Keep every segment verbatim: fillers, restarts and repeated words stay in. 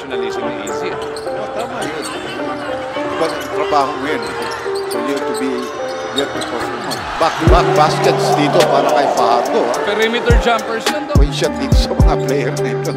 professionalism ng easy. Oh, tama yun. Iba ng trabaho mo yun. So you have to be, you have to perform. Back-to-back baskets dito para kay Fajardo. Perimeter jumpers yun daw. Point shot dito sa mga player na ito.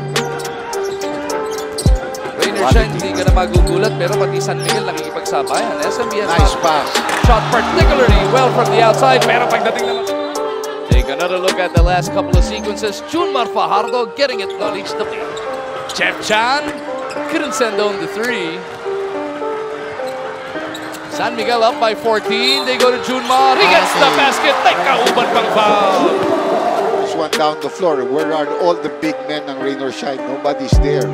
Rainer siya, hindi ka na magugulat, pero pati San Miguel nakikipagsabayan. S M B has nice pass. Shot particularly well from the outside, pero pagdating naman. Take another look at the last couple of sequences. Junmar Fajardo getting it, no reach the play. Jeff Chan couldn't send home the three. San Miguel up by fourteen. They go to Junmar. He gets the basket. Nagkauban pang foul. This one down the floor. Where are all the big men ng Rain or Shine? Nobody's there.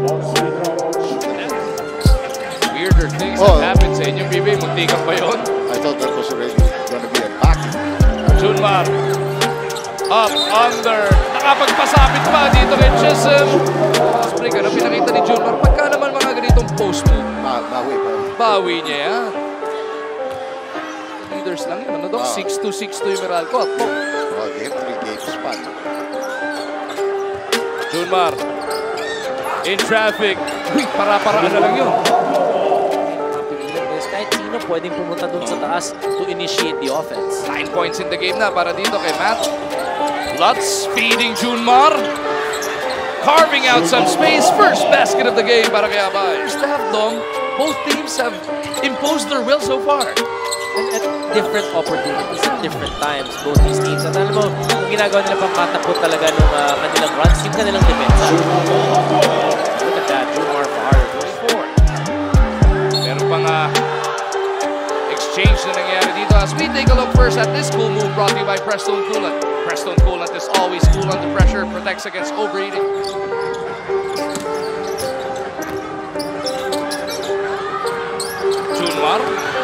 Weirder things oh. have happened sa inyong B B. Muntikan ba yun? I thought that was already gonna be a back. Junmar. Up, under. Nakapagpasabit pa dito kay Chisholm. Spray ka na pinakita ni Junmar. Pagka naman mga ganitong post move. Ba bawi, bawi. Bawi niya yan. Leaders lang yun. Ano daw? six two, six two yung Meralco. At po. Oh, they have three games pa. Junmar. In traffic. Uy, para-paraan na lang yun. Kahit sino pwedeng pumunta dun sa taas to initiate the offense. Nine points in the game na para dito kay Matt. Lutz feeding Junmar. Carving out some space. First basket of the game para kay Abay. First half, Dom, both teams have imposed their will so far. And at different opportunities at different times, both these teams. At alam mo, yung ginagawa nila pang katapot talaga ng uh, kanilang runs, yung kanilang depensa. Look at that, Junmar Fajardo, twenty-four. Meron pang uh, exchange na nangyari dito. As we take a look first at this cool move brought to you by Prestone Coolant. Prestone Coolant is always cool under pressure, protects against overheating. Junmar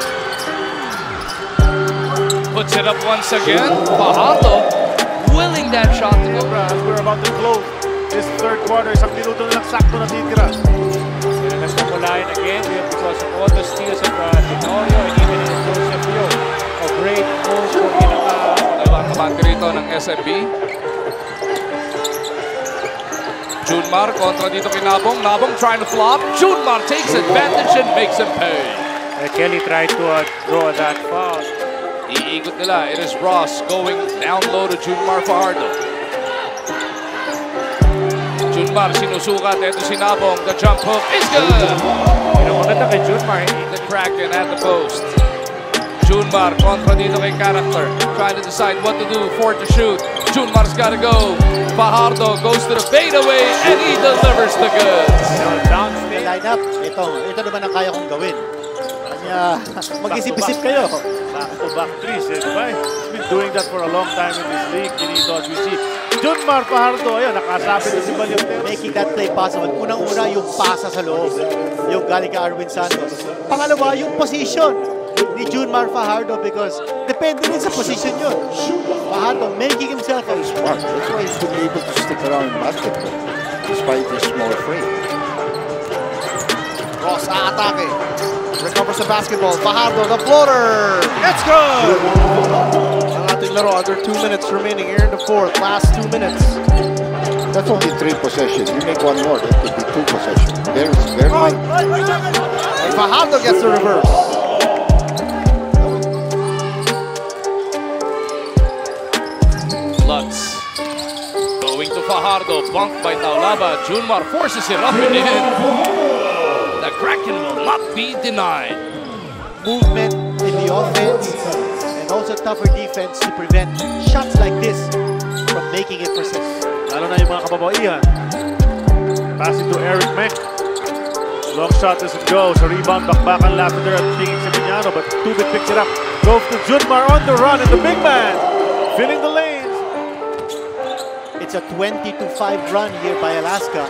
puts it up once again. Fajardo willing that shot to go. As we're about to close this third quarter, isang minuto na lang sakto na titira. Let's go line again because of all the steals of uh, Tenorio and even in Joseph. A great move for Ginanga. Dalawang kabante rito ng S M B. Junmar kontra dito kay Nabong. Nabong trying to flop. Junmar takes advantage and makes him pay. Uh, Kelly tried to uh, draw that foul. Iikot nila. It is Ross going down low to Junmar Fajardo. Junmar sinusukat. Ito si Nabong. The jump hook is good. You know, maganda kay Junmar. The Kraken at the post. Junmar kontra dito kay Character. Trying to decide what to do. Four to shoot. Junmar's got to go. Fajardo goes to the fadeaway and he delivers the goods. Down the lineup. Ito, ito naman ang kaya kong gawin. Kanya, mag-isip-isip kayo. Back-to-back threes, eh, diba? He's been doing that for a long time in this league. Ginito as we see. Junmar Fajardo, ayun, nakasapit na si Balyonteros. Making that play possible. Unang-una yung pasa sa loob. Yung galing kay Arwin Santos. Pangalawa, yung position ni Junmar Fajardo because depende rin sa position yun. Fajardo making himself a smart. That's why he's been able to stick around in basketball despite his small frame. Ross aatake. Recovers the basketball. Fajardo, the floater. It's good! Ang ating laro, under two minutes remaining here in the fourth. Last two minutes. That's only three possessions. You make one more, that could be two possessions. There's, there's my... And Fajardo gets the reverse. Lutz going to Fajardo, bunked by Taulaba. Junmar forces it up and in. The Kraken will not be denied. Movement in the offense and also tougher defense to prevent shots like this from making it persist. Lalo na yung mga kababaihan. Pass it to Eric Meck. Long shot doesn't go. So rebound, bakbakan Lavender at tingin sa Piñano, but Tubit picks it up. Goes to Junmar on the run and the big man filling the lanes. It's a twenty to five run here by Alaska.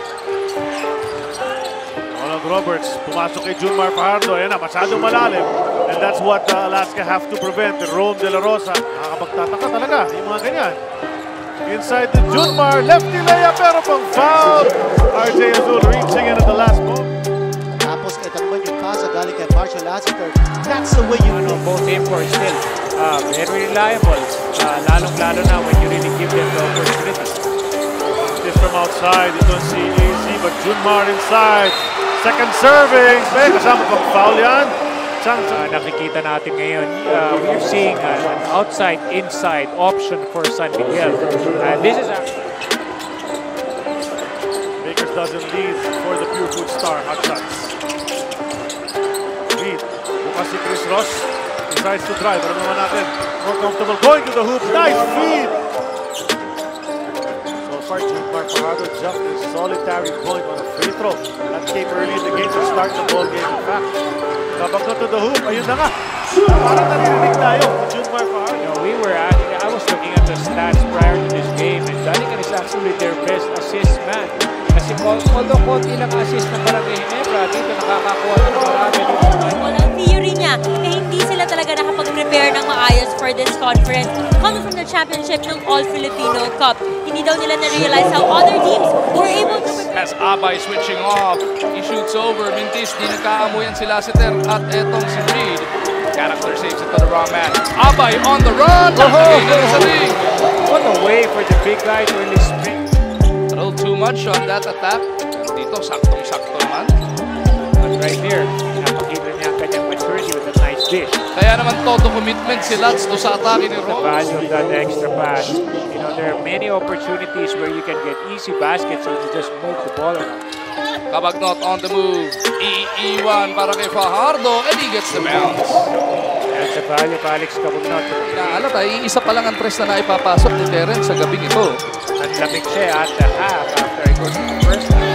Ronald Roberts, pumasok kay Junmar Fajardo. Ayan na, masyadong malalim. And that's what uh, Alaska have to prevent. Rome De La Rosa, nakakapagtataka talaga yung mga ganyan. Inside the Junmar, lefty layup, pero pang foul. R J Azul reaching in at the last moment. Tapos ito naman yung pasa galing kay Marshall Lassiter. That's the way you know. Both imports still uh, very reliable. Uh, Lalong-lalo na when you really give them the opportunity. This from outside. You don't see easy, but Junmar inside. Second serving. May kasama pang foul yan. Chance. Uh, nakikita natin ngayon, uh, we're seeing uh, an outside-inside option for San Miguel. And this is a... Bakers doesn't lead for the Pure Food star. Hot shots. Reed. Bukas si Chris Ross. Decides to drive. Alam naman natin. More comfortable going to the hoop. Nice feed. So far, Junmar Fajardo jumped a solitary point on a free throw. That came early in the game to start the ball game. In fact, kabag na to the hoop. Ayun na nga. Parang naririnig tayo. Junmar Fajardo. You know, we were actually, I was looking at the stats prior to this game, and Daligan is actually their best assist man. Kasi although konti lang assist na parang kay Ginebra, dito nakakakuha ng marami. Walang theory niya, eh hindi sila talaga nakapag-prepare ng maayos for this conference. Coming from the championship ng All-Filipino Cup, hindi daw nila na-realize how other teams were able to prepare. As Abay switching off, he shoots over. Mintis, di nagkaamuyan sila si Ter at etong si Reed. Character saves it to the wrong man. Abay on the run! Nakagay na sa ring! What a way for the big guy to really spin. A little too much on that attack. Dito, saktong-sakto naman. But right here, napakita niya ang kanyang maturity with a nice dish. Kaya naman todo commitment si Lats do sa atake ni The Ron. value of that extra pass. You know, there are many opportunities where you can get easy baskets so you just move the ball around. Kabagnot on the move. Iiwan para kay Fajardo and he gets the bounce. That's the value of Alex Kabagnot. Inaalat ay isa pa lang ang tres na naipapasok ni Terence sa gabing ito. Naglamig siya at the half after he goes to the first half.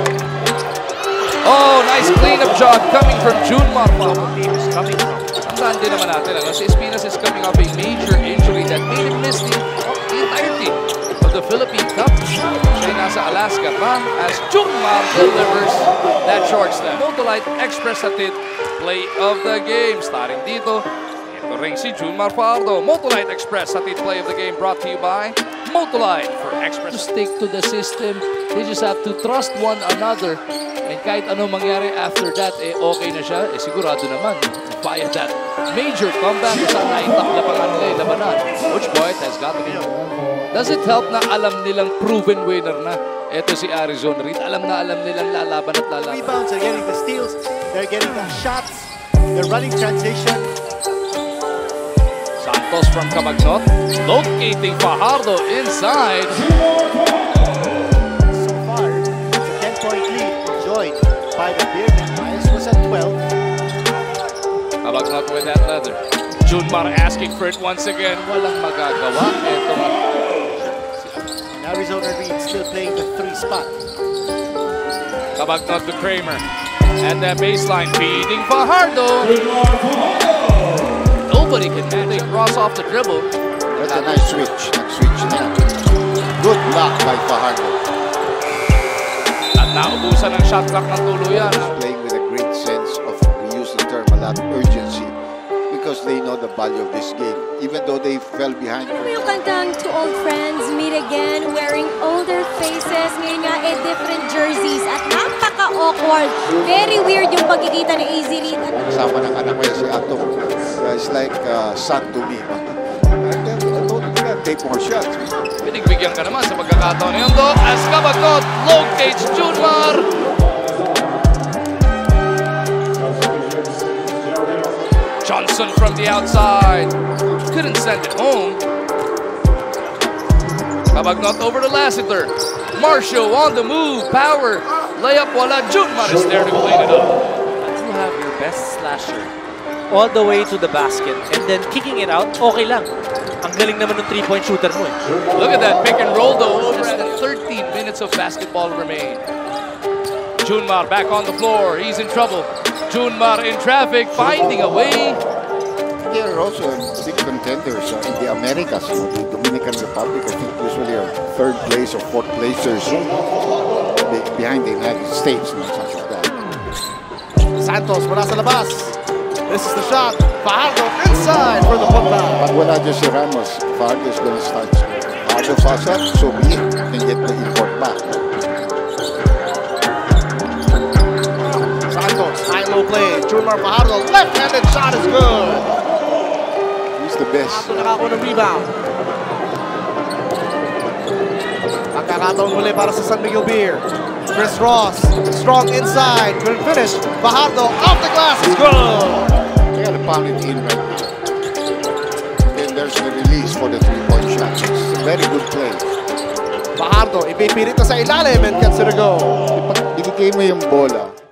Oh, nice cleanup job coming from Junmar. Team is coming from. Tandaan din naman natin, ano, si Espinas is coming off a major injury that made him miss the, the entirety of the Philippine Cup. Siya nasa Alaska pa as Junmar delivers that short step. Motolite Express atid play of the game. Starting dito, ito ring si Junmar Fajardo. Motolite Express atid play of the game brought to you by Motolite for Express. To stick to the system, they just have to trust one another. And kahit ano mangyari after that, eh okay na siya, eh sigurado naman. Via that major comeback, sana itakla pa nga nila yung labanan. Coach Boyd has got to be. Does it help na alam nilang proven winner na? Ito si Arizona Reed. Alam na alam nilang lalaban at lalaban. Rebounds, they're getting the steals, they're getting the shots, they're running transition. Santos from Kabagnot, locating Fajardo inside. So far, it's a ten-point lead enjoyed by the Bearded. Myers was at twelve. Kabagnot with that leather. Junmar asking for it once again. Walang magagawa. Ito. And Arizona Reed still playing the three spot. Kabagnot to Kramer. And that baseline feeding Fajardo. Nobody can manage to cross off the dribble. That's a nice switch. Next switch na. Good block by Fajardo. At naubusan ng shot clock ng tuluyan. Playing with a great sense of, we use the term a lot, urgency. Because they know the value of this game. Even though they fell behind. Yung kantang To Old Friends Meet Again, wearing older faces, ngayon nga eh different jerseys at napaka-awkward. Very weird yung pagkikita ni A Z Reed. Sama ng anak ko yan si Ato. Uh, it's like uh, son to me. And then, I told him, yeah, take more shots. Pinigbigyan ka naman sa pagkakataon na yun, Doc. As Kabagnot locates Junmar. Johnson from the outside. Couldn't send it home. Kabagnot over to Lassiter. Marshall on the move. Power. Layup wala. Junmar is there to clean it up. You have your best slasher all the way to the basket and then kicking it out, okay lang. Ang galing naman ng three-point shooter mo eh. Look at that pick and roll though. Over at thirteen minutes of basketball remain. Junmar back on the floor. He's in trouble. Junmar in traffic, finding a way. They are also big contenders uh, in the Americas. You know, the Dominican Republic, I think, usually are third place or fourth placers be behind the United States and such like that. Santos mula sa labas. This is the shot. Fajardo inside for the putback. But wala dyan si Ramos. Fajardo is going to start. Fajardo falls up, so be it. Can get the import back. Santos, high-low play. Junmar Fajardo, left-handed shot is good. He's the best. Fajardo nakakuha ng rebound. Pagkakataon muli para sa San Miguel Beer. Chris Ross, strong inside. Good finish. Fajardo off the glass. It's good. They gotta pound it in right now. Then there's the release for the three-point shot. It's a very good play. Fajardo, ipipilit na sa ilalim and gets it to go. Ibigay mo yung bola.